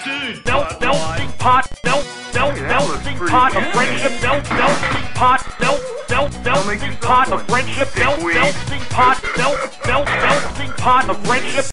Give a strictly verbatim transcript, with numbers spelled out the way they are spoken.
Dude, No, pot no, wine. sing pot, no, no, Yeah, no, looks sing pretty pot good. of friendship, no, no, sing pot, no, no, no, Don't make sing yourself pot one. of friendship, no, Dickweed. no, sing pot, no, no, no, sing pot of friendship.